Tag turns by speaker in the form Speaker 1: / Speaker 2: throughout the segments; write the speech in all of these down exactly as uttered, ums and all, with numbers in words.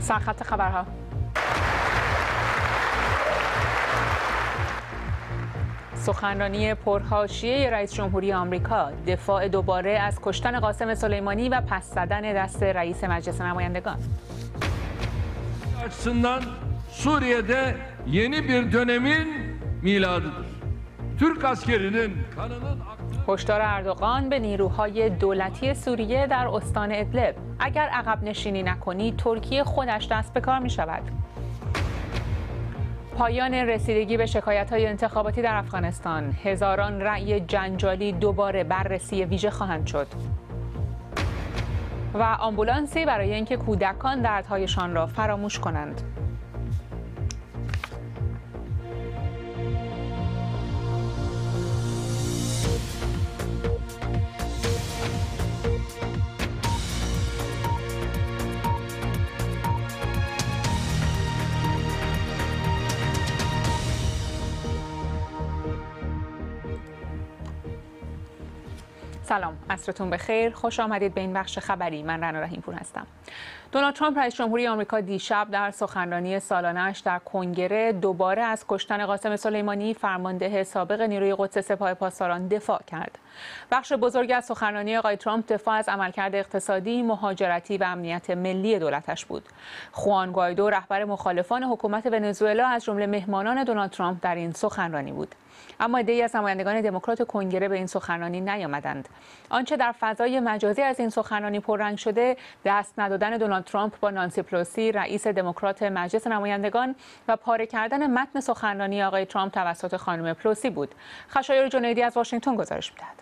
Speaker 1: سرخط خبرها. سخنرانی پرحاشیه رئیس جمهوری آمریکا، دفاع دوباره از کشتن قاسم سلیمانی و پس زدن دست رئیس مجلس نمایندگان.
Speaker 2: açısından Suriye'de yeni bir dönemin miladıdır. Türk askerinin kanının
Speaker 1: هشدار اردوغان به نیروهای دولتی سوریه در استان ادلب: اگر عقب نشینی نکنی ترکیه خودش دست به کار می شود. پایان رسیدگی به شکایت‌های انتخاباتی در افغانستان، هزاران رأی جنجالی دوباره بررسی ویژه خواهند شد. و آمبولانسی برای اینکه کودکان دردهایشان را فراموش کنند. سلام، عصرتون بخیر. خوش آمدید به این بخش خبری. من رنا رحیم‌پور هستم. دونالد ترامپ رئیس جمهوری آمریکا دیشب در سخنرانی سالانه‌اش در کنگره دوباره از کشتن قاسم سلیمانی، فرمانده سابق نیروی قدس سپاه پاسداران، دفاع کرد. بخش بزرگی از سخنرانی آقای ترامپ دفاع از عملکرد اقتصادی، مهاجرتی و امنیت ملی دولتش بود. خوان گوایدو، رهبر مخالفان حکومت ونزوئلا، از جمله مهمانان دونالد ترامپ در این سخنرانی بود. اما عده‌ای از نمایندگان دموکرات کنگره به این سخنرانی نیامدند. آنچه در فضای مجازی از این سخنرانی پررنگ شده، دست ندادن دونالد ترامپ با نانسی پلوسی، رئیس دموکرات مجلس نمایندگان، و پاره کردن متن سخنرانی آقای ترامپ توسط خانم پلوسی بود. خشایار جنیدی از واشنگتن گزارش می‌دهد.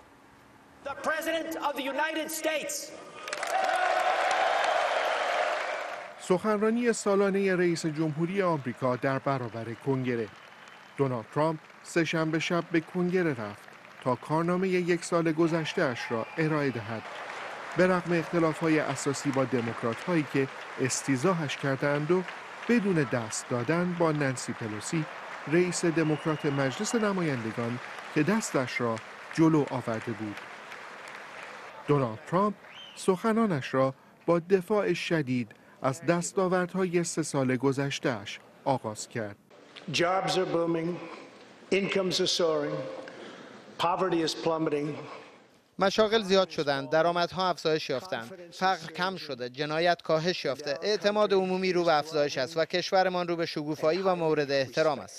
Speaker 3: سخنرانی سالانه رئیس جمهوری آمریکا در برابر کنگره. دونالد ترامپ سه‌شنبه شب به کنگره رفت تا کارنامه یک سال گذشته‌اش را ارائه دهد. به رغم اختلاف‌های اساسی با دموکرات‌هایی که استیضاحش کردند و بدون دست دادن با نانسی پلوسی، رئیس دموکرات مجلس نمایندگان، که دستش را جلو آورده بود. دونالد ترامپ سخنانش را با دفاع شدید از دستاوردهای سه سال گذشته‌اش آغاز کرد.
Speaker 4: Jobs are booming, incomes are soaring, poverty is plummeting.
Speaker 5: مشاغل زیاد شدند، درآمدها افزایش یافتند، فقر کم شده، جنایت کاهش یافته، اعتماد عمومی رو به افزایش است و کشورمان رو به شکوفایی و مورد احترام است.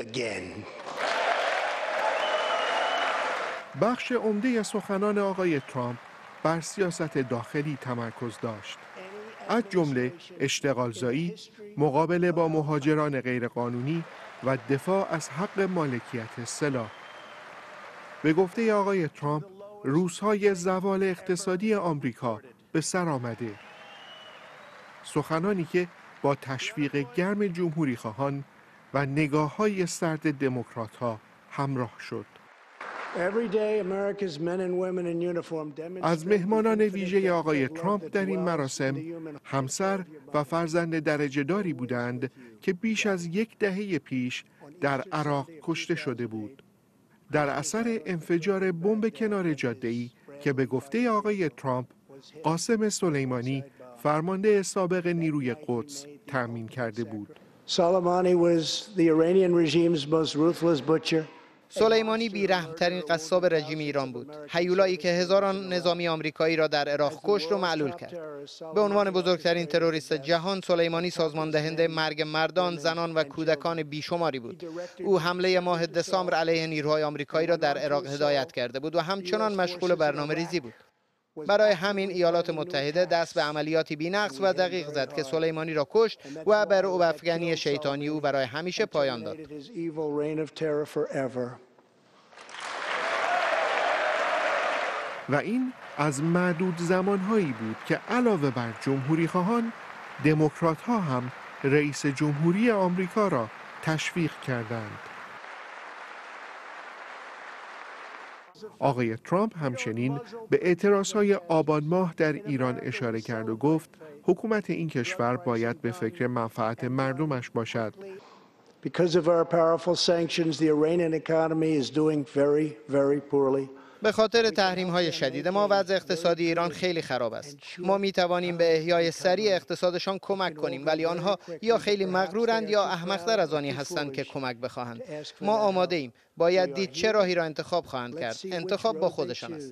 Speaker 3: بخش عمده سخنان آقای ترامپ بر سیاست داخلی تمرکز داشت، از جمله اشتغالزایی، مقابله با مهاجران غیرقانونی و دفاع از حق مالکیت سلاح. به گفته آقای ترامپ، روزهای زوال اقتصادی آمریکا به سر آمده. سخنانی که با تشویق گرم جمهوری خواهان و نگاه‌های سرد دموکرات‌ها همراه شد. از مهمانان ویژه آقای ترامپ در این مراسم، همسر و فرزند درجه‌داری بودند که بیش از یک دهه پیش در عراق کشته شده بود در اثر انفجار بمب کنار جاده‌ای که به گفته آقای ترامپ قاسم سلیمانی، فرمانده سابق نیروی قدس، تأمین کرده بود.
Speaker 5: سلیمانی بی‌رحم‌ترین قصاب رژیم ایران بود، هیولایی که هزاران نظامی آمریکایی را در عراق کشت و معلول کرد. به عنوان بزرگترین تروریست جهان، سلیمانی سازمان دهنده مرگ مردان، زنان و کودکان بیشماری بود. او حمله ماه دسامبر علیه نیروهای آمریکایی را در عراق هدایت کرده بود و همچنان مشغول برنامه‌ریزی بود. برای همین ایالات متحده دست به عملیاتی بی‌نقص و دقیق زد که سلیمانی را کشت و بر او افغانی شیطانی او برای همیشه پایان داد.
Speaker 3: و این از معدود زمانهایی بود که علاوه بر جمهوری خواهان، دموکرات ها هم رئیس جمهوری آمریکا را تشویق کردند. آقای ترامپ همچنین به اعتراضهای آبان ماه در ایران اشاره کرد و گفت حکومت این کشور باید به فکر منفعت مردمش باشد.
Speaker 4: Because of our powerful sanctions, the Iranian economy is doing very, very poorly.
Speaker 5: به خاطر تحریم های شدید ما وضع اقتصادی ایران خیلی خراب است. ما می توانیم به احیای سریع اقتصادشان کمک کنیم، ولی آنها یا خیلی مغرورند یا احمق‌تر از آنی هستند که کمک بخواهند. ما آماده ایم. باید دید چه راهی را انتخاب خواهند کرد. انتخاب با خودشان است.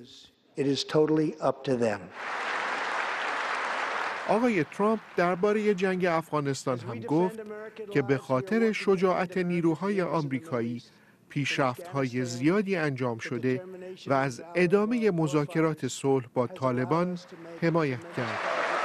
Speaker 3: آقای ترامپ درباره جنگ افغانستان هم گفت که به خاطر شجاعت نیروهای آمریکایی پیشرفت‌های زیادی انجام شده و از ادامه مذاکرات صلح با طالبان حمایت کرد.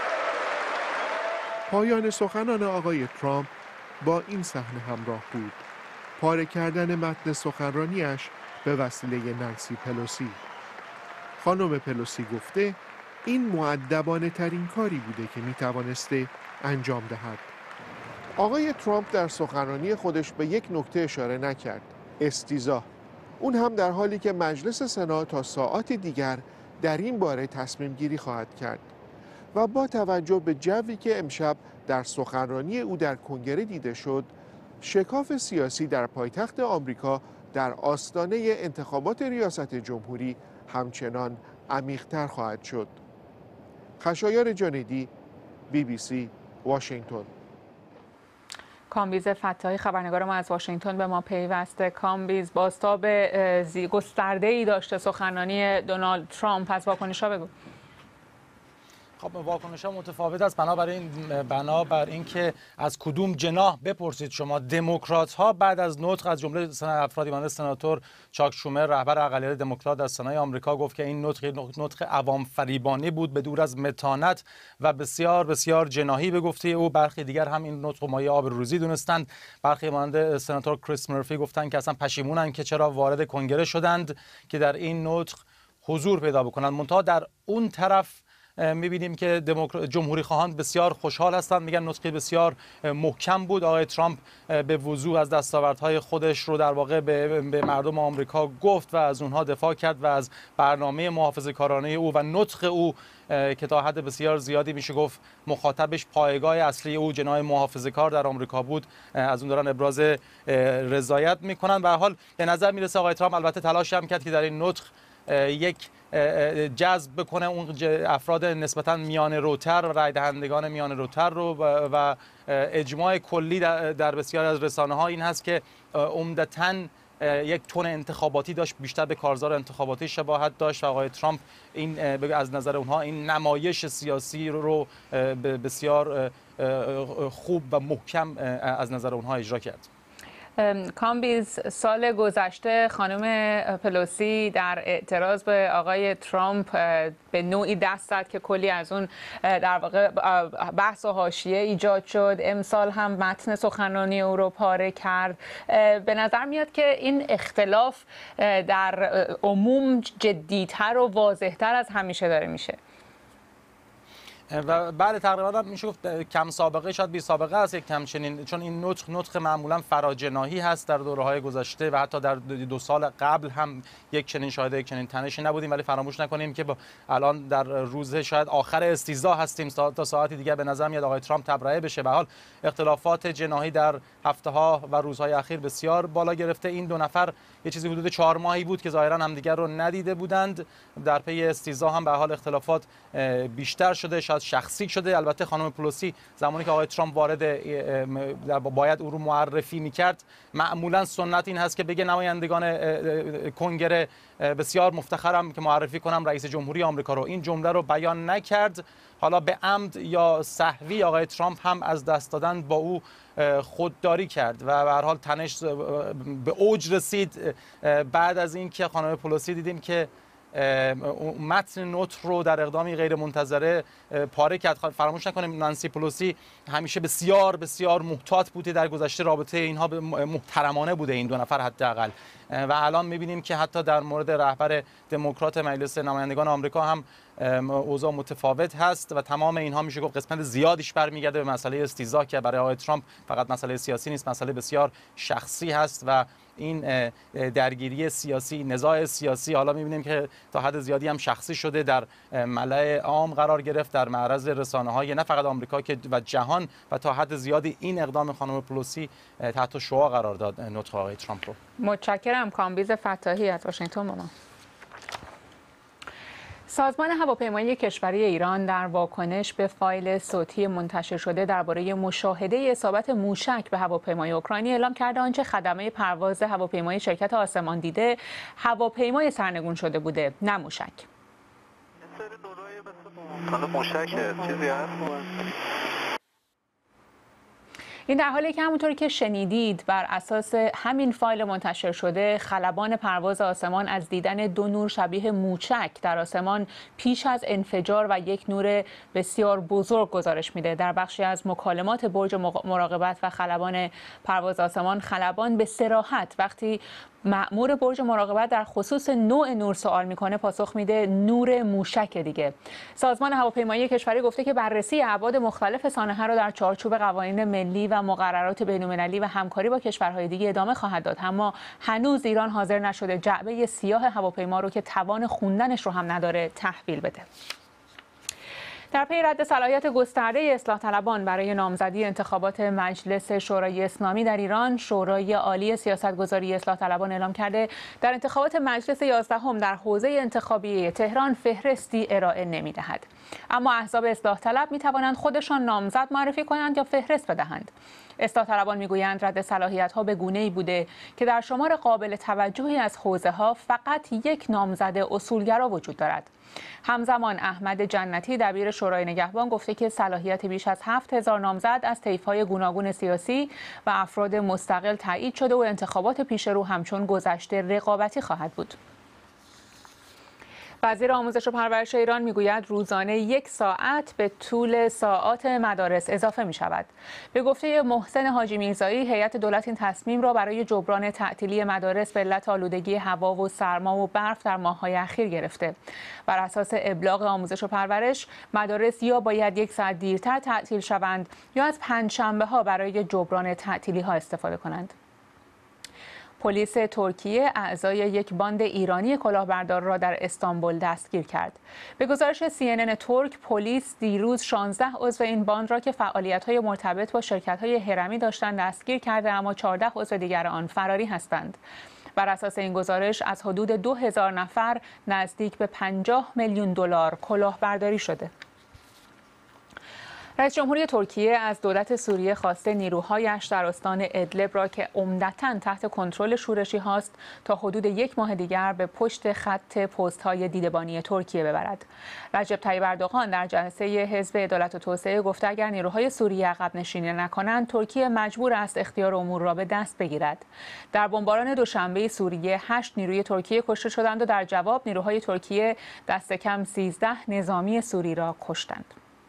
Speaker 3: پایان سخنان آقای ترامپ با این صحنه همراه بود: پاره کردن متن سخنرانیش به وسیله نانسی پلوسی. خانم پلوسی گفته این مؤدبانه ترین کاری بوده که می توانسته انجام دهد. آقای ترامپ در سخنرانی خودش به یک نکته اشاره نکرد: استیضاح. اون هم در حالی که مجلس سنا تا ساعات دیگر در این باره تصمیم گیری خواهد کرد. و با توجه به جوی که امشب در سخنرانی او در کنگره دیده شد، شکاف سیاسی در پایتخت آمریکا در آستانه انتخابات ریاست جمهوری همچنان عمیق‌تر خواهد شد. خشایار جاندی، بی بی سی، واشنگتن.
Speaker 1: کامبیز فتاحی خبرنگار ما از واشنگتن به ما پیوسته. کامبیز، بازتاب گسترده‌ای داشته سخنرانی دونالد ترامپ، از واکنش‌ها بگو.
Speaker 6: خب واکنش‌ها متفاوت است بنابراین این بنابر اینکه از کدوم جناح بپرسید شما. دموکرات‌ها بعد از نطق از جمله افرادی مانند سناتور چاک شومر رهبر اقلیت دموکرات در سنای آمریکا گفت که این نطق نطق عوام فریبانه بود، به دور از متانت و بسیار بسیار جناحی به گفته او. برخی دیگر هم این نطق مایه آبروریزی دونستند. برخی مانند سناتور کریس مرفی گفتند که اصلا پشیمونند که چرا وارد کنگره شدند که در این نطق حضور پیدا بکنند. منتها در اون طرف می‌بینیم که جمهوری خواهان بسیار خوشحال هستند، میگن نطقی بسیار محکم بود. آقای ترامپ به وضوح از دستاوردهای خودش رو در واقع به مردم آمریکا گفت و از اونها دفاع کرد و از برنامه محافظه‌کارانه او و نطق او که تا حد بسیار زیادی میشه گفت مخاطبش پایگاه اصلی او جناح محافظه‌کار در آمریکا بود، از اون دوران ابراز رضایت میکنن. به هر حال به نظر میرسه آقای ترامپ البته تلاش هم کرد که در این نطق یک جذب بکنه اون افراد نسبتاً میان روتر و رای دهندگان میان روتر رو و اجماع کلی در بسیار از رسانه‌ها این هست که عمدتاً یک تون انتخاباتی داشت، بیشتر به کارزار انتخاباتی شباهت داشت و آقای ترامپ این از نظر اونها این نمایش سیاسی رو بسیار خوب و محکم از نظر اونها اجرا کرد.
Speaker 1: کامبیز، سال گذشته خانم پلوسی در اعتراض به آقای ترامپ به نوعی دست زد که کلی از اون در واقع بحث و حاشیه ایجاد شد. امسال هم متن سخنرانی او رو پاره کرد. به نظر میاد که این اختلاف در عموم جدی‌تر و واضح‌تر از همیشه داره میشه.
Speaker 6: و بعد تقریبا میشه گفت کم سابقه شاید بی سابقه است یک همچنین، چون این نطق نطق معمولا فراجناحی هست در دوره‌های گذشته و حتی در دو سال قبل هم یک چنین شاهد یک چنین تنشی نبودیم. ولی فراموش نکنیم که با الان در روز شاید آخر استیضاح هستیم، تا ساعتی دیگر به نظر میاد آقای ترامپ تبرئه بشه. به حال اختلافات جناحی در هفته‌ها و روزهای اخیر بسیار بالا گرفته. این دو نفر یه چیزی حدود چهار ماهی بود که ظاهرا همدیگر رو ندیده بودند. در پی استیضاح هم به حال اختلافات بیشتر شده، شاید شخصی شده. البته خانم پلوسی زمانی که آقای ترامپ وارد باید او رو معرفی میکرد، معمولا سنت این هست که بگه نمایندگان کنگره بسیار مفتخرم که معرفی کنم رئیس جمهوری آمریکا رو. این جمله رو بیان نکرد. حالا به عمد یا سهوی آقای ترامپ هم از دست دادن با او خودداری کرد و به هر حال تنش به اوج رسید بعد از اینکه خانم پلوسی دیدیم که متن نطق رو در اقدامی غیر منتظره پاره کرد. فراموش نکنیم نانسی پلوسی همیشه بسیار بسیار محتاط بوده در گذشته، رابطه اینها محترمانه بوده این دو نفر حداقل، و الان می‌بینیم که حتی در مورد رهبر دموکرات مجلس نمایندگان آمریکا هم اوضاع متفاوت هست و تمام اینها میشه گفت قسمت زیادیش برمیگرده به مسئله استیضاح که برای آقای ترامپ فقط مسئله سیاسی نیست، مسئله بسیار شخصی هست و این درگیری سیاسی، نزاع سیاسی حالا می‌بینیم که تا حد زیادی هم شخصی شده، در ملأ عام قرار گرفت، در معرض رسانه‌های نه فقط آمریکا که و جهان، و تا حد زیادی این اقدام خانم پلوسی تحت شعاع قرار داد نطق آقای ترامپ رو.
Speaker 1: متشکرم. کامبیز فتاحی از واشنگتن با ما. سازمان هواپیمایی کشوری ایران در واکنش به فایل صوتی منتشر شده درباره مشاهده اصابت موشک به هواپیمای اوکراینی اعلام کرده آنچه خدمه پرواز هواپیمای شرکت آسمان دیده هواپیمای سرنگون شده بوده، نه موشک.
Speaker 7: موشک چیزی هست؟
Speaker 1: این در حالی که همونطوری که شنیدید بر اساس همین فایل منتشر شده خلبان پرواز آسمان از دیدن دو نور شبیه موشک در آسمان پیش از انفجار و یک نور بسیار بزرگ گزارش میده. در بخشی از مکالمات برج مراقبت و خلبان پرواز آسمان خلبان به صراحت وقتی مأمور برج مراقبت در خصوص نوع نور سوال میکنه پاسخ میده نور موشک دیگه. سازمان هواپیمایی کشوری گفته که بررسی ابعاد مختلف سانحه را در چارچوب قوانین ملی و مقررات بین‌المللی و همکاری با کشورهای دیگه ادامه خواهد داد، اما هنوز ایران حاضر نشده جعبه سیاه هواپیما رو که توان خوندنش رو هم نداره تحویل بده. در پی رد صلاحیت گسترده اصلاح طلبان برای نامزدی انتخابات مجلس شورای اسلامی در ایران، شورای عالی سیاستگذاری اصلاح طلبان اعلام کرده در انتخابات مجلس یازدهم در حوزه انتخابی تهران فهرستی ارائه نمی‌دهد. اما احزاب اصلاح طلب می‌توانند خودشان نامزد معرفی کنند یا فهرست بدهند. اصلاح طلبان میگویند رد صلاحیت‌ها به گونه‌ای بوده که در شمار قابل توجهی از حوزه‌ها فقط یک نامزد اصولگرا وجود دارد. همزمان احمد جنتی دبیر شورای نگهبان گفته که صلاحیت بیش از هفت هزار نامزد از طیف‌های گوناگون سیاسی و افراد مستقل تایید شده و انتخابات پیش رو همچون گذشته رقابتی خواهد بود. وزیر آموزش و پرورش ایران میگوید روزانه یک ساعت به طول ساعات مدارس اضافه می شود. به گفته محسن حاجی میرزایی هیئت دولت این تصمیم را برای جبران تعطیلی مدارس به علت آلودگی هوا و سرما و برف در ماه‌های اخیر گرفته. بر اساس ابلاغ آموزش و پرورش مدارس یا باید یک ساعت دیرتر تعطیل شوند یا از پنجشنبه‌ها برای جبران تعطیلی‌ها استفاده کنند. پلیس ترکیه اعضای یک باند ایرانی کلاهبردار را در استانبول دستگیر کرد. به گزارش سی ان ان ترک، پلیس دیروز شانزده عضو این باند را که فعالیت‌های مرتبط با شرکت‌های هرمی داشتند دستگیر کرده، اما چهارده عضو دیگر آن فراری هستند. بر اساس این گزارش از حدود دو هزار نفر نزدیک به پنجاه میلیون دلار کلاهبرداری شده. رئیس جمهوری ترکیه از دولت سوریه خواسته نیروهایش در استان ادلب را که عمدتاً تحت کنترل شورشی هاست تا حدود یک ماه دیگر به پشت خط پست‌های دیدبانی ترکیه ببرد. رجب طیب اردوغان در جلسه حزب عدالت و توسعه گفته اگر نیروهای سوریه عقب نشینی نکنند ترکیه مجبور است اختیار امور را به دست بگیرد. در بمباران دوشنبه سوریه هشت نیروی ترکیه کشته شدند و در جواب نیروهای ترکیه دست کم سیزده نظامی سوری را کشتند.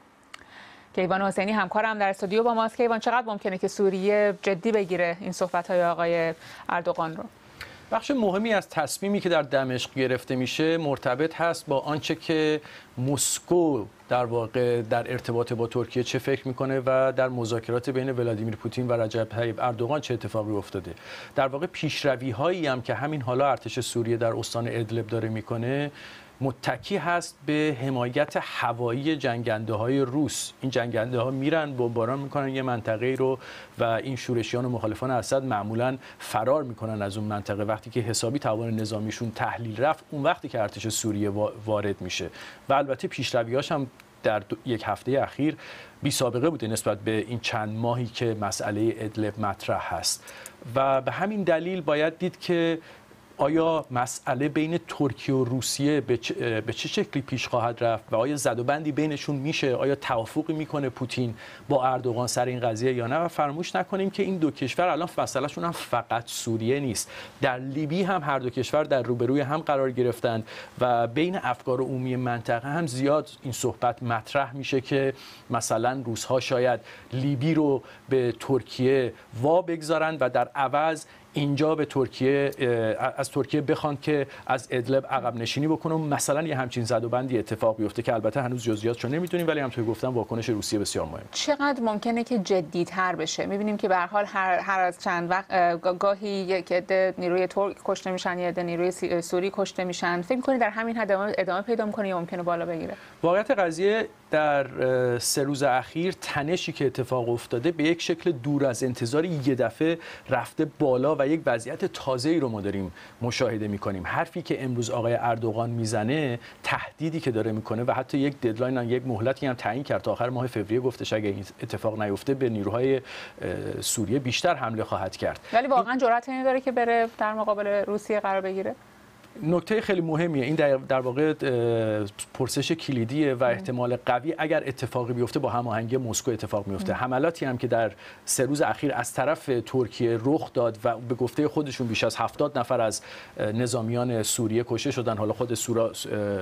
Speaker 1: کیوان حسینی همکارم در استودیو با ماست. کیوان، چقدر ممکنه که سوریه جدی بگیره این صحبت‌های آقای اردوغان رو؟
Speaker 8: بخش مهمی از تصمیمی که در دمشق گرفته میشه مرتبط هست با آنچه که مسکو در واقع در ارتباط با ترکیه چه فکر میکنه و در مذاکرات بین ولادیمیر پوتین و رجب طیب اردوغان چه اتفاقی افتاده. در واقع پیشروی هایی هم که همین حالا ارتش سوریه در استان ادلب داره میکنه متکی هست به حمایت هوایی جنگنده های روس. این جنگنده ها میرن بمباران میکنن یه منطقه رو و این شورشیان و مخالفان اسد معمولا فرار میکنن از اون منطقه. وقتی که حسابی توان نظامیشون تحلیل رفت اون وقتی که ارتش سوریه وارد میشه و البته پیشرویاش هم در یک هفته اخیر بی سابقه بوده نسبت به این چند ماهی که مسئله ادلب مطرح هست و به همین دلیل باید دید که آیا مسئله بین ترکیه و روسیه به چه, به چه شکلی پیش خواهد رفت و آیا زدوبندی بینشون میشه؟ آیا توافقی میکنه پوتین با اردوغان سر این قضیه یا نه؟ و فراموش نکنیم که این دو کشور الان مسئلهشون هم فقط سوریه نیست. در لیبی هم هر دو کشور در روبروی هم قرار گرفتند و بین افکار عمومی منطقه هم زیاد این صحبت مطرح میشه که مثلا روس‌ها شاید لیبی رو به ترکیه وا بگذارند و در عوض اینجا به ترکیه از ترکیه بخوان که از ادلب عقب نشینی بکنه، مثلا یه همچین زدوبندی اتفاق بیفته که البته هنوز جزئیاتشو نمیدونیم، ولی همونطور گفتم واکنش روسیه بسیار مهمه.
Speaker 1: چقدر ممکنه که جدی‌تر بشه؟ می‌بینیم که به هر حال هر هر از چند وقت گاهی یک عده نیروی ترک کشته میشن، یه عده نیروی سوری کشته میشن. فکر می‌کنید در همین حد ادامه پیدا می‌کنه یا ممکنه بالا بگیره؟
Speaker 8: واقعیت قضیه در سه روز اخیر تنشی که اتفاق افتاده به یک شکل دور از انتظار یه دفعه رفته بالا و یک وضعیت تازه‌ای رو ما داریم مشاهده می‌کنیم. حرفی که امروز آقای اردوغان میزنه، تهدیدی که داره میکنه و حتی یک ددلاین، یک مهلتی هم تعیین کرد تا آخر ماه فوریه، گفتش اگه این اتفاق نیفته به نیروهای سوریه بیشتر حمله خواهد کرد.
Speaker 1: ولی واقعا جرأت این داره که بره در مقابل روسیه قرار بگیره؟
Speaker 8: نکته خیلی مهمیه این، در, در واقع پرسش کلیدیه و احتمال قوی اگر اتفاقی بیفته با هماهنگی مسکو اتفاق میفته. حملاتی هم که در سه روز اخیر از طرف ترکیه رخ داد و به گفته خودشون بیش از هفتاد نفر از نظامیان سوریه کشته شدن. حالا خود سورا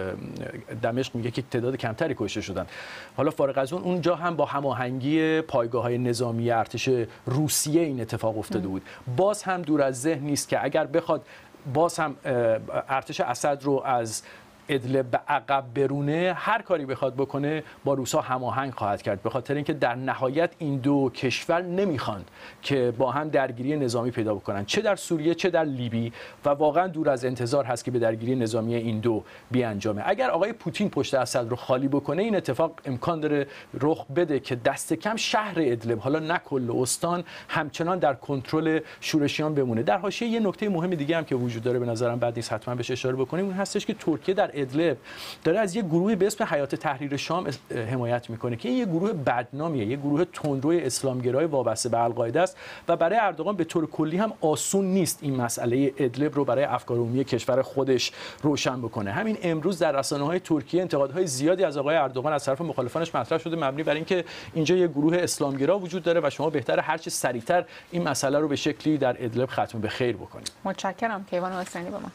Speaker 8: دمشق میگه که تعداد کمتری کشته شدن. حالا فارغ از اون، اونجا هم با هماهنگی پایگاه‌های نظامی ارتش روسیه این اتفاق افتاده بود. باز هم دور از ذهن نیست که اگر بخواد باز هم ارتش اسد رو از ادلب به عقب برونه، هر کاری بخواد بکنه با روسا هماهنگ خواهد کرد، به خاطر اینکه در نهایت این دو کشور نمیخوان که با هم درگیری نظامی پیدا بکنن، چه در سوریه چه در لیبی، و واقعا دور از انتظار هست که به درگیری نظامی این دو بیانجامه. اگر آقای پوتین پشت اسد رو خالی بکنه، این اتفاق امکان داره رخ بده که دست کم شهر ادلب، حالا نه کل استان، همچنان در کنترل شورشیان بمونه. در حاشیه یه نکته مهم دیگه هم که وجود داره، به نظرم بعد نیست حتما بهش اشاره بکنیم، اون هستش که ترکیه در ادلب داره از یک گروهی به اسم حیات تحریر شام حمایت میکنه که این یک گروه بدنامیه، یک گروه تندروی اسلامگرای وابسته به القاعده است و برای اردوغان به طور کلی هم آسون نیست این مسئله ادلب رو برای افکار عمومی کشور خودش روشن بکنه. همین امروز در رسانه‌های ترکیه انتقادهای زیادی از آقای اردوغان از طرف مخالفانش مطرح شده، مبنی بر اینکه اینجا یک گروه اسلامگرا وجود داره و شما بهتره هر چه سریعتر این مسئله رو به شکلی در ادلب ختم به خیر بکنید.
Speaker 1: متشکرم کیوان حسینی. با ما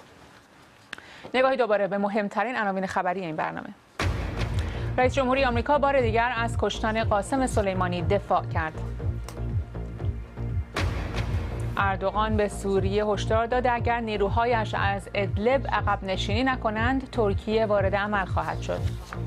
Speaker 1: نگاهی دوباره به مهمترین عناوین خبری این برنامه. رئیس جمهوری آمریکا بار دیگر از کشتن قاسم سلیمانی دفاع کرد. اردوغان به سوریه هشدار داد اگر نیروهایش از ادلب عقب نشینی نکنند، ترکیه وارد عمل خواهد شد.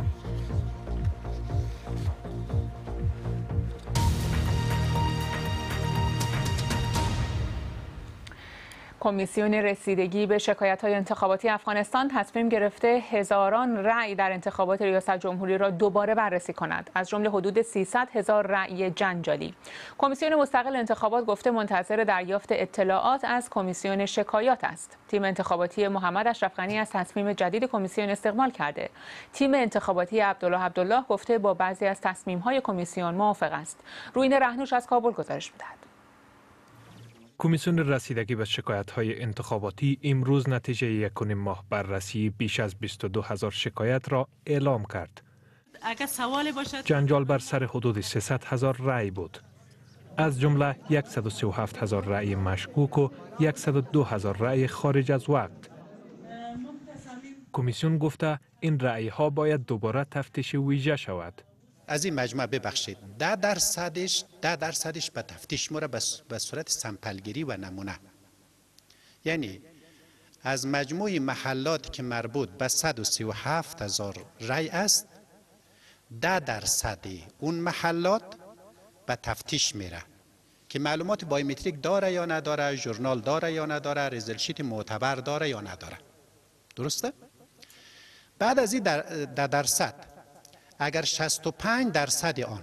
Speaker 1: کمیسیون رسیدگی به شکایت‌های انتخاباتی افغانستان تصمیم گرفته هزاران رأی در انتخابات ریاست جمهوری را دوباره بررسی کند، از جمله حدود سیصد هزار رأی جنجالی. کمیسیون مستقل انتخابات گفته منتظر دریافت اطلاعات از کمیسیون شکایات است. تیم انتخاباتی محمد اشرف غنی از تصمیم جدید کمیسیون استقبال کرده. تیم انتخاباتی عبدالله عبدالله گفته با بعضی از تصمیم‌های کمیسیون موافق است. روین رهنوش از کابل گزارش می‌دهد.
Speaker 9: کمیسیون رسیدگی به شکایت‌های انتخاباتی امروز نتیجه یک و نیم ماه بررسی بیش از بیست و دو هزار شکایت را اعلام کرد.
Speaker 10: اگر سوالی باشد،
Speaker 9: جنجال بر سر حدود سیصد هزار رأی بود. از جمله صد و سی و هفت هزار رأی مشکوک و صد و دو هزار رأی خارج از وقت. کمیسیون گفته این رأی ها باید دوباره تفتیش ویژه شود.
Speaker 11: از این مجموعه ببخشید ده درصدش ده درصدش به تفتیش موره به صورت سمپلگیری و نمونه، یعنی از مجموع محلات که مربوط به صد و سی و هفت هزار رأی است، ده درصد اون محلات به تفتیش میره که معلومات بایومتریک داره یا نداره، ژورنال داره یا نداره، ریزل شیت معتبر داره یا نداره. درسته؟ بعد از این در, در درصد اگر شصت و پنج درصد آن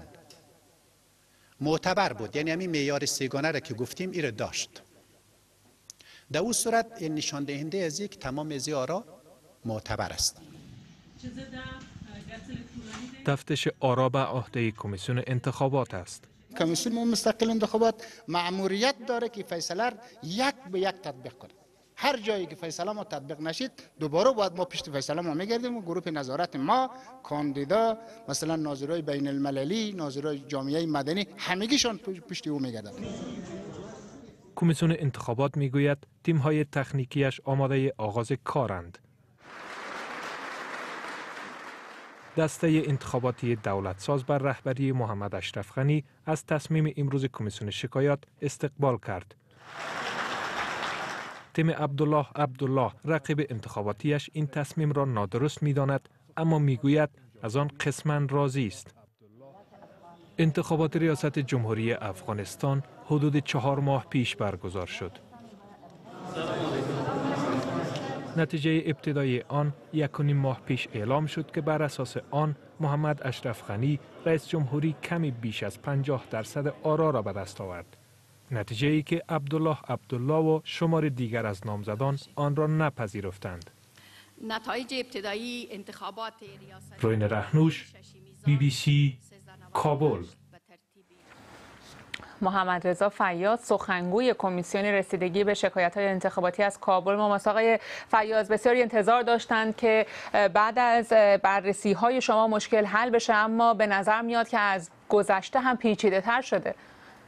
Speaker 11: معتبر بود، یعنی همین معیار سیگانه را که گفتیم ایره داشت، در اون صورت این نشان دهنده از یک تمام از آرا معتبر است.
Speaker 9: تفتیش آرا به عهده کمیسیون انتخابات است.
Speaker 12: کمیسیون مستقل انتخابات مأموریت داره که فیصله یک به یک تطبیق کنه. هر جایی که فیصله ما تطبیق نشید دوباره باید ما پشت فیصله ما میگردیم و گروه نظارت ما، کاندیدا، مثلا ناظرای بین المللی، ناظرای جامعه مدنی، همگیشان پشت او میگردن.
Speaker 9: کمیسیون انتخابات میگوید تیم‌های تکنیکیش آماده آغاز کارند. دسته انتخاباتی دولتساز بر رهبری محمد اشرف غنی از تصمیم امروز کمیسیون شکایات استقبال کرد. تیم عبدالله عبدالله رقیب انتخاباتیش این تصمیم را نادرست می‌داند، اما میگوید از آن قسماً راضی است. انتخابات ریاست جمهوری افغانستان حدود چهار ماه پیش برگزار شد. نتیجه ابتدایی آن یک و نیم ماه پیش اعلام شد که بر اساس آن محمد اشرف غنی رئیس جمهوری کمی بیش از پنجاه درصد آرا را به دست آورد. نتیجه ای که عبدالله عبدالله و شمار دیگر از نامزدان آن را نپذیرفتند.
Speaker 13: نتایج ابتدایی انتخابات ریاست
Speaker 9: روین رهنوش، بی بی سی، کابل.
Speaker 1: محمد رضا فیاض سخنگوی کمیسیون رسیدگی به شکایت‌های انتخاباتی از کابل. ما آقای فیاض بسیاری انتظار داشتند که بعد از بررسی‌های شما مشکل حل بشه، اما به نظر میاد که از گذشته هم پیچیده‌تر شده.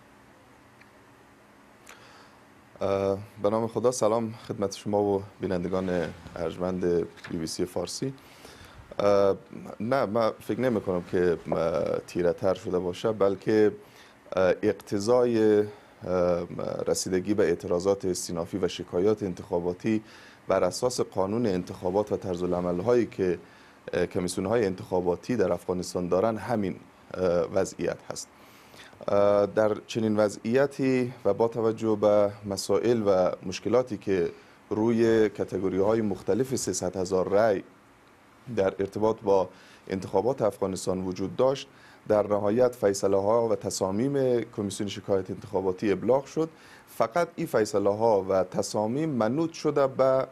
Speaker 14: به نام خدا، سلام خدمت شما و بینندگان ارجمند بی بی سی فارسی. نه، من فکر نمی کنم که تیره تر شده باشه، بلکه اقتضای رسیدگی به اعتراضات استینافی و شکایات انتخاباتی بر اساس قانون انتخابات و طرز العمل هایی که کمیسیون های انتخاباتی در افغانستان دارن همین وضعیت هست. در چنین وضعیتی و با توجه به مسائل و مشکلاتی که روی کاتگوری های مختلف سیصد هزار رای در ارتباط با انتخابات افغانستان وجود داشت، در نهایت فیصله ها و تصامیم کمیسیون شکایت انتخاباتی ابلاغ شد. فقط این فیصله ها و تصامیم منوط شده به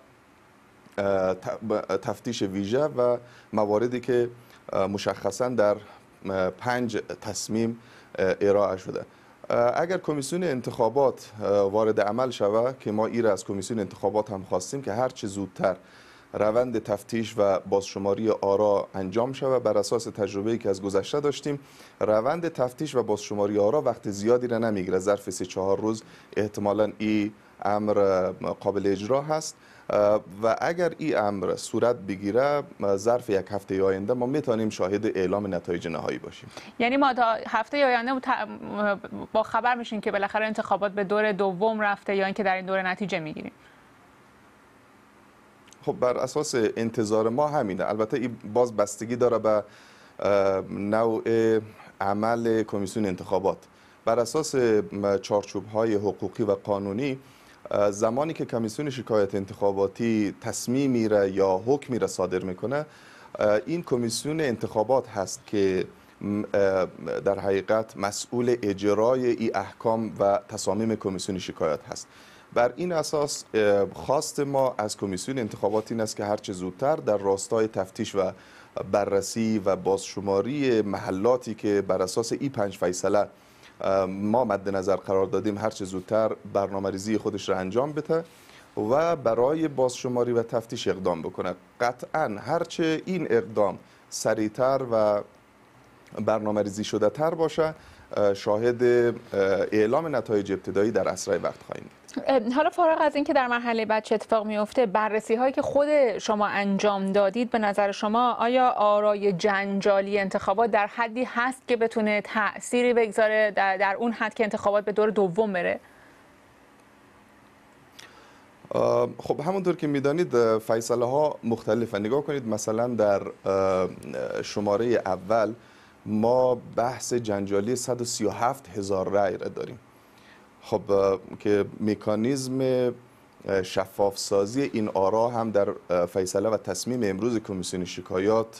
Speaker 14: تفتیش ویژه و مواردی که مشخصا در پنج تصمیم ارائه شده. اگر کمیسیون انتخابات وارد عمل شود، که ما ایره از کمیسیون انتخابات هم خواستیم که هر چه زودتر روند تفتیش و بازشماری آرا انجام شود، بر اساس تجربه‌ای که از گذشته داشتیم روند تفتیش و بازشماری آرا وقت زیادی را نمیگیره، ظرف سه چهار روز احتمالاً این امر قابل اجرا هست و اگر این امر صورت بگیره ظرف یک هفته آینده ما میتونیم شاهد اعلام نتایج نهایی باشیم.
Speaker 1: یعنی ما تا هفته آینده با خبر میشیم که بالاخره انتخابات به دور دوم رفته یا اینکه در این دوره نتیجه میگیریم؟
Speaker 14: خب بر اساس انتظار ما همینه. البته این باز بستگی داره به نوع عمل کمیسیون انتخابات. بر اساس چارچوب‌های حقوقی و قانونی، زمانی که کمیسیون شکایت انتخاباتی تصمیمی را یا حکمی را صادر میکنه، این کمیسیون انتخابات هست که در حقیقت مسئول اجرای این احکام و تصامیم کمیسیون شکایت هست. بر این اساس خواست ما از کمیسیون انتخابات این است که هرچه زودتر در راستای تفتیش و بررسی و بازشماری محلاتی که بر اساس این پنج فیصله ما مد نظر قرار دادیم هرچه زودتر برنامه‌ریزی خودش را انجام بده و برای بازشماری و تفتیش اقدام بکنه. قطعاً هرچه این اقدام سریعتر و برنامه‌ریزی شده تر باشه، شاهد اعلام نتایج ابتدایی در اسرع وقت خواهیم.
Speaker 1: حالا فارغ از اینکه در مرحله بعد چه اتفاق میفته، بررسی هایی که خود شما انجام دادید، به نظر شما آیا آرای جنجالی انتخابات در حدی هست که بتونه تأثیری بگذاره در, در اون حد که انتخابات به دور دوم بره؟
Speaker 14: خب همونطور که میدانید فیصله ها مختلفه. نگاه کنید مثلا در شماره اول ما بحث جنجالی صد و سی و هفت هزار رای را داریم. خب که مکانیزم شفاف سازی این آرا هم در فیصله و تصمیم امروز کمیسیون شکایات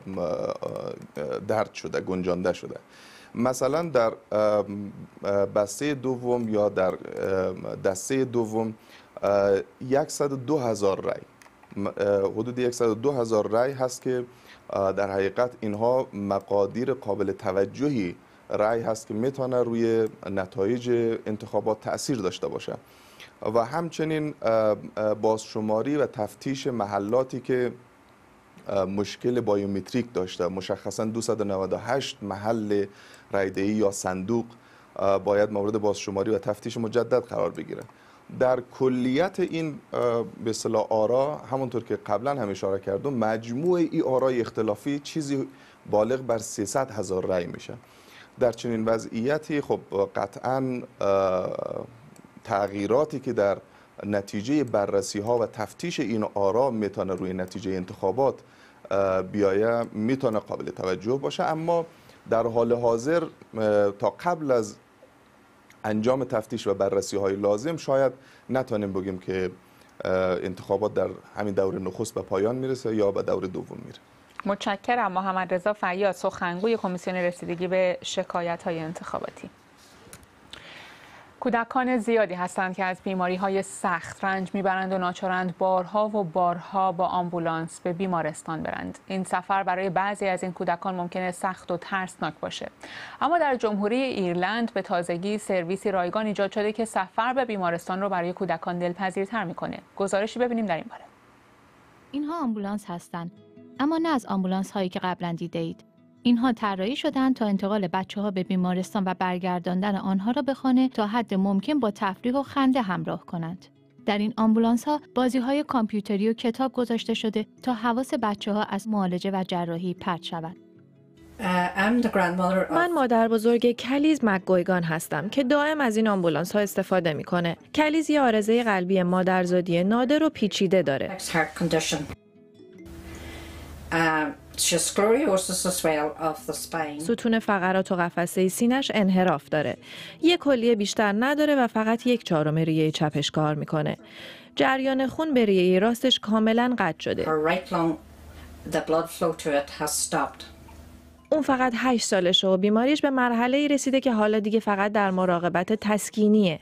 Speaker 14: درد شده، گنجانده شده. مثلا در بسته دوم یا در دسته دوم صد و دو هزار رای، حدود صد و دو هزار رای هست که در حقیقت اینها مقادیر قابل توجهی رای هست که میتونه روی نتایج انتخابات تأثیر داشته باشه و همچنین بازشماری و تفتیش محلاتی که مشکل بایومتریک داشته، مشخصا دویست و نود و هشت محل رایدهی یا صندوق باید مورد بازشماری و تفتیش مجدد قرار بگیره. در کلیت این به اصطلاح آرا، همونطور که قبلا هم اشاره کردم، مجموع این آرای اختلافی چیزی بالغ بر سیصد هزار رای میشه. در چنین وضعیتی خب قطعاً تغییراتی که در نتیجه بررسی ها و تفتیش این آرا میتونه روی نتیجه انتخابات بیایه میتونه قابل توجه باشه، اما در حال حاضر تا قبل از انجام تفتیش و بررسی های لازم شاید نتونیم بگیم که انتخابات در همین دور نخست به پایان میرسه یا به دور دوم میره.
Speaker 1: متشکرم. محمد رضا فیاض، سخنگوی کمیسیون رسیدگی به شکایت‌های انتخاباتی. کودکان زیادی هستند که از بیماری‌های سخت رنج میبرند و ناچارند بارها و بارها با آمبولانس به بیمارستان برند. این سفر برای بعضی از این کودکان ممکنه سخت و ترسناک باشه. اما در جمهوری ایرلند به تازگی سرویسی رایگان ایجاد شده که سفر به بیمارستان رو برای کودکان دلپذیرتر میکنه. گزارشی ببینیم در این باره.
Speaker 15: اینها آمبولانس هستند، اما نه از آمبولانس هایی که قبلا دیده اید. اینها طراحی شدند تا انتقال بچه‌ها به بیمارستان و برگرداندن آنها را به خانه تا حد ممکن با تفریح و خنده همراه کنند. در این آمبولانس‌ها بازی‌های کامپیوتری و کتاب گذاشته شده تا حواس بچه‌ها از معالجه و جراحی پرت شود.
Speaker 16: من مادر بزرگ کلیز مکگویگان هستم که دائم از این آمبولانس ها استفاده میکنه. کلیز یه عارضه قلبی مادرزادی نادر و پیچیده داره. ستون فقرات و قفسه سینش انحراف داره. یک کلیه بیشتر نداره و فقط یک چهارم ریه چپش کار میکنه. جریان خون به ریه راستش کاملا قطع شده. اون فقط هشت سالشه و بیماریش به مرحله‌ای رسیده که حالا دیگه فقط در مراقبت تسکینیه.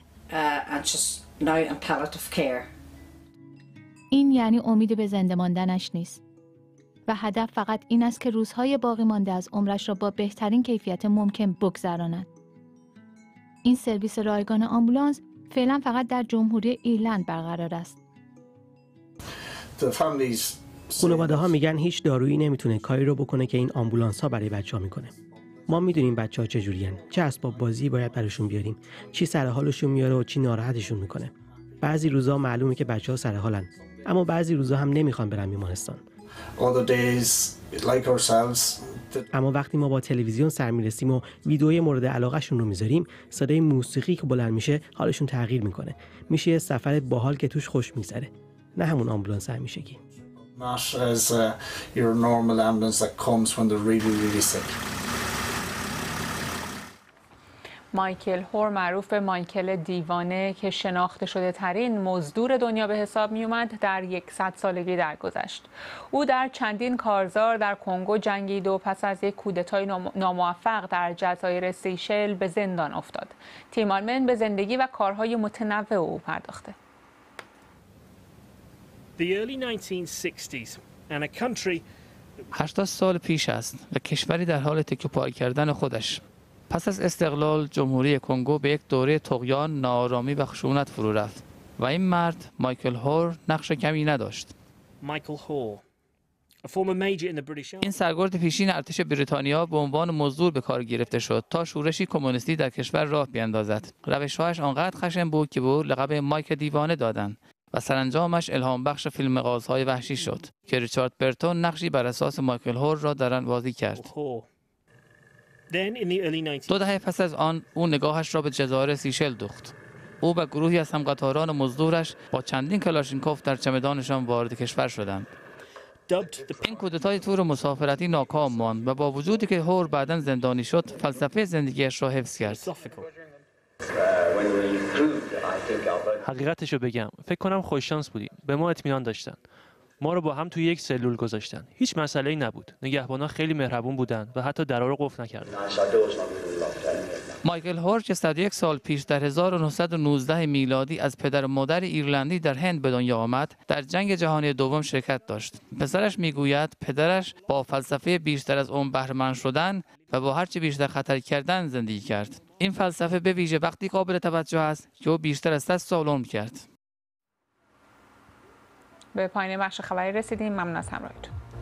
Speaker 15: این یعنی امید به زنده ماندنش نیست. و هدف فقط این است که روزهای باقی مانده از عمرش را با بهترین کیفیت ممکن بگذراند. این سرویس رایگان آمبولانس فعلا فقط در جمهوری ایرلند برقرار است.
Speaker 17: خانواده ها میگن هیچ دارویی نمیتونه کاری رو بکنه که این آمبولانس ها برای بچه‌ها میکنه. ما میدونیم بچه‌ها چجورین، چه اسباب بازی باید براشون بیاریم، چی سر حالشون میاره و چی ناراحتشون میکنه. بعضی روزا معلومه که بچه‌ها سر حالن، اما بعضی روزا هم نمیخوان برن بیمارستان. اما وقتی ما با تلویزیون سر میرسیم و ویدیوی مورد علاقهشون رو میذاریم، صدای موسیقی که بلند میشه حالشون تغییر میکنه. میشه یه سفر باحال که توش خوش میگذره، نه همون آمبولانس همیشگی.
Speaker 18: Not as uh, your normal ambulance that comes when they're really really sick.
Speaker 1: مایکل هور، معروف به مایکل دیوانه که شناخته شده ترین مزدور دنیا به حساب می اومد، در صد سالگی درگذشت. او در چندین کارزار در کنگو جنگید و پس از یک کودتای ناموفق در جزایر سیشل به زندان افتاد. تیم آلمن به زندگی و کارهای متنوع او پرداخته.
Speaker 19: هشتاد سال پیش است و کشوری در حال تکه پاره کردن خودش. پس از استقلال جمهوری کنگو به یک دوره طغیان، ناآرامی و خشونت فرو رفت و این مرد مایکل هور نقش کمی نداشت. این سرگرد پیشین ارتش بریتانیا به عنوان مزدور به کار گرفته شد تا شورشی کمونیستی در کشور راه بیاندازد. روش‌هایش آنقدر خشن بود که به او لقب مایک دیوانه دادند و سرانجامش الهام بخش فیلم غازهای وحشی شد که ریچارد برتون نقشی بر اساس مایکل هور را در آن بازی کرد. دو دهه پس از آن او نگاهش را به جزایر سیشل دوخت. او و گروهی از همقطاران مزدورش با چندین کلاشینکوف در چمدانشان وارد کشور شدند. این کودتای تور مسافرتی ناکام ماند و با وجودی که هور بعداً زندانی شد، فلسفه زندگیش را حفظ کرد.
Speaker 20: حقیقتشو بگم، فکر کنم خوششانس بودیم. به ما اطمینان داشتن. ما رو با هم توی یک سلول گذاشتن. هیچ مسئله‌ای نبود. نگهبانا خیلی مهربون بودن و حتی درا رو قفل نکردن.
Speaker 19: مایکل هور که صد و یک سال پیش در هزار و نهصد و نوزده میلادی از پدر و مادر ایرلندی در هند به دنیا آمد، در جنگ جهانی دوم شرکت داشت. پسرش میگوید پدرش با فلسفه بیشتر از اون بهره‌مند شدن و با هرچی بیشتر خطر کردن زندگی کرد. این فلسفه به ویژه وقتی قابل توجه است که او بیشتر از صد سال عمر کرد.
Speaker 1: به پایان بخش خبری رسیدیم. ممنون از همراهیتون.